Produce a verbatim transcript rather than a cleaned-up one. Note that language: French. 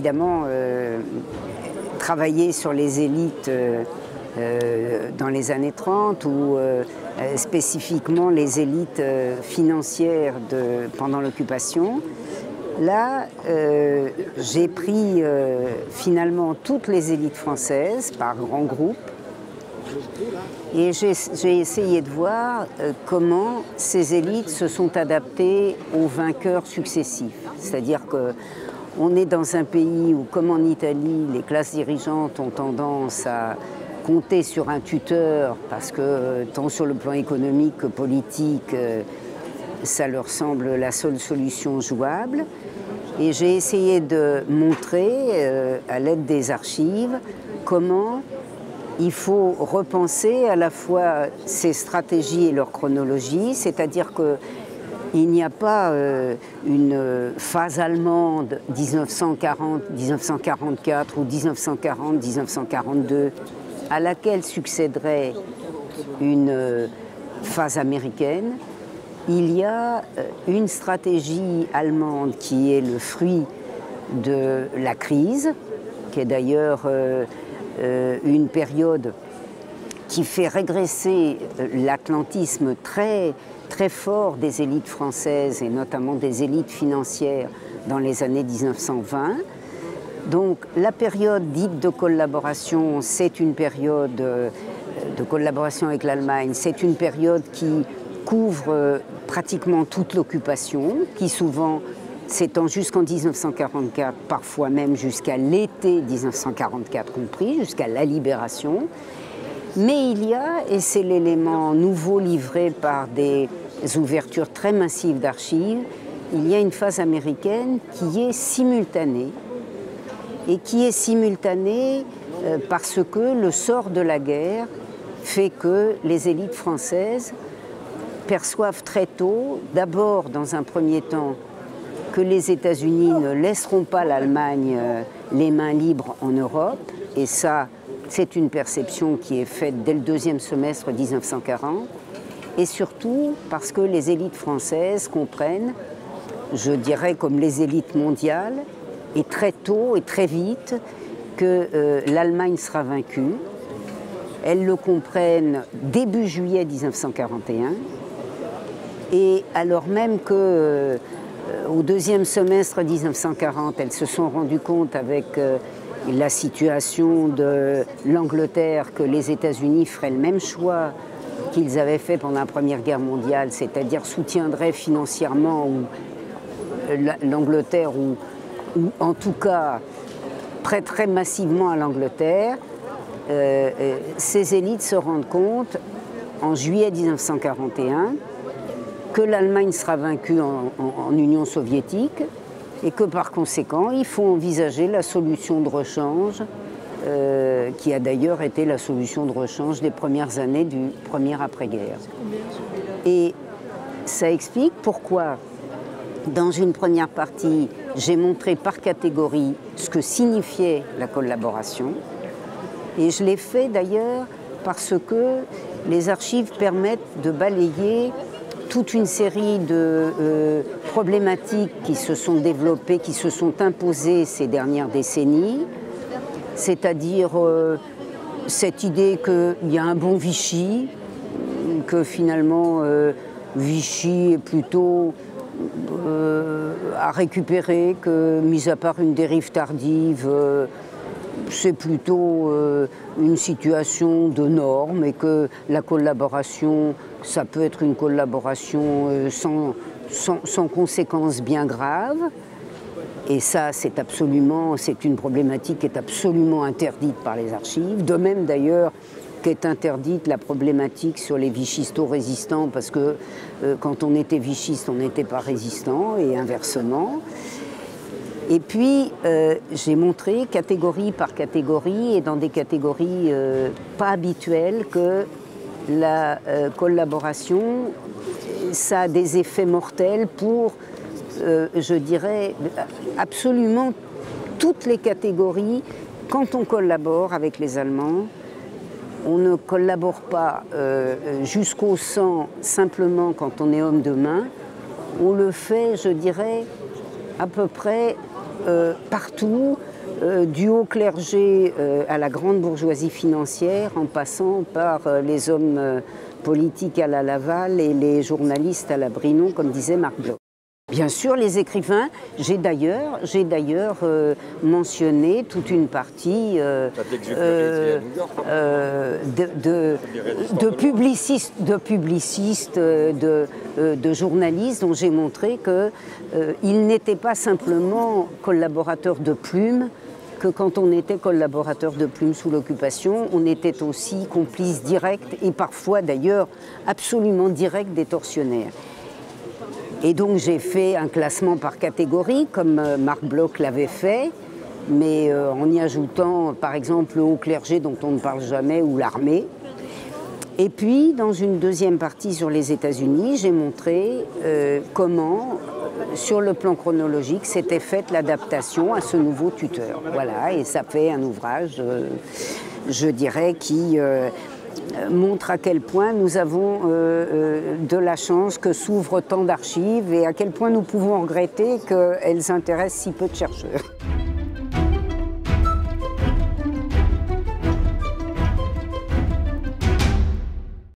évidemment euh, travaillé sur les élites euh, euh, dans les années trente ou euh, spécifiquement les élites euh, financières de, pendant l'occupation. Là, euh, j'ai pris euh, finalement toutes les élites françaises par grands groupes et j'ai essayé de voir euh, comment ces élites se sont adaptées aux vainqueurs successifs. C'est-à-dire qu'on est dans un pays où, comme en Italie, les classes dirigeantes ont tendance à compter sur un tuteur parce que, euh, tant sur le plan économique que politique, euh, ça leur semble la seule solution jouable. Et j'ai essayé de montrer, euh, à l'aide des archives, comment il faut repenser à la fois ces stratégies et leur chronologie, c'est-à-dire qu'il n'y a pas euh, une phase allemande dix-neuf cent quarante dix-neuf cent quarante-quatre ou dix-neuf cent quarante dix-neuf cent quarante-deux à laquelle succéderait une euh, phase américaine. Il y a une stratégie allemande qui est le fruit de la crise, qui est d'ailleurs euh, euh, une période qui fait régresser l'atlantisme très, très fort des élites françaises et notamment des élites financières dans les années mille neuf cent vingt. Donc la période dite de collaboration, c'est une période de collaboration avec l'Allemagne, c'est une période qui couvre pratiquement toute l'occupation, qui souvent s'étend jusqu'en mille neuf cent quarante-quatre, parfois même jusqu'à l'été mille neuf cent quarante-quatre compris, jusqu'à la libération. Mais il y a, et c'est l'élément nouveau livré par des ouvertures très massives d'archives, il y a une phase américaine qui est simultanée, et qui est simultanée euh, parce que le sort de la guerre fait que les élites françaises perçoivent très tôt, d'abord dans un premier temps, que les États-Unis ne laisseront pas l'Allemagne euh, les mains libres en Europe, et ça, c'est une perception qui est faite dès le deuxième semestre mille neuf cent quarante, et surtout parce que les élites françaises comprennent, je dirais comme les élites mondiales, et très tôt et très vite, que euh, l'Allemagne sera vaincue. Elles le comprennent début juillet mille neuf cent quarante et un, et alors même que euh, au deuxième semestre mille neuf cent quarante, elles se sont rendues compte avec euh, la situation de l'Angleterre que les États-Unis feraient le même choix qu'ils avaient fait pendant la Première Guerre mondiale, c'est-à-dire soutiendraient financièrement l'Angleterre ou, ou en tout cas prêteraient massivement à l'Angleterre. Euh, euh, ces élites se rendent compte en juillet mille neuf cent quarante et un que l'Allemagne sera vaincue en, en, en Union soviétique et que par conséquent il faut envisager la solution de rechange euh, qui a d'ailleurs été la solution de rechange des premières années du premier après-guerre. Et ça explique pourquoi dans une première partie j'ai montré par catégorie ce que signifiait la collaboration. Et je l'ai fait d'ailleurs parce que les archives permettent de balayer toute une série de euh, problématiques qui se sont développées, qui se sont imposées ces dernières décennies, c'est-à-dire euh, cette idée qu'il y a un bon Vichy, que finalement euh, Vichy est plutôt euh, à récupérer, que mis à part une dérive tardive, euh, c'est plutôt euh, une situation de normes et que la collaboration, ça peut être une collaboration euh, sans, sans, sans conséquences bien graves. Et ça, c'est absolument, c'est une problématique qui est absolument interdite par les archives. De même d'ailleurs qu'est interdite la problématique sur les vichisto-résistants, parce que euh, quand on était vichiste, on n'était pas résistant, et inversement. Et puis, euh, j'ai montré catégorie par catégorie, et dans des catégories euh, pas habituelles, que la euh, collaboration, ça a des effets mortels pour, euh, je dirais, absolument toutes les catégories. Quand on collabore avec les Allemands, on ne collabore pas euh, jusqu'au sang simplement quand on est homme de main, on le fait, je dirais, à peu près Euh, partout, euh, du haut clergé euh, à la grande bourgeoisie financière, en passant par euh, les hommes euh, politiques à la Laval et les journalistes à la Brinon, comme disait Marc Bloch. Bien sûr, les écrivains, j'ai d'ailleurs j'ai d'ailleurs euh, mentionné toute une partie euh, euh, euh, de, de, de publicistes, de, publicistes de, de journalistes dont j'ai montré qu'ils euh, n'étaient pas simplement collaborateurs de Plume, que quand on était collaborateur de Plume sous l'occupation, on était aussi complice direct et parfois d'ailleurs absolument direct des tortionnaires. Et donc j'ai fait un classement par catégorie, comme Marc Bloch l'avait fait, mais euh, en y ajoutant par exemple le haut clergé dont on ne parle jamais ou l'armée. Et puis dans une deuxième partie sur les États-Unis, j'ai montré euh, comment, sur le plan chronologique, s'était faite l'adaptation à ce nouveau tuteur. Voilà, et ça fait un ouvrage, euh, je dirais, qui... Euh, montre à quel point nous avons euh, euh, de la chance que s'ouvrent tant d'archives et à quel point nous pouvons regretter qu'elles intéressent si peu de chercheurs.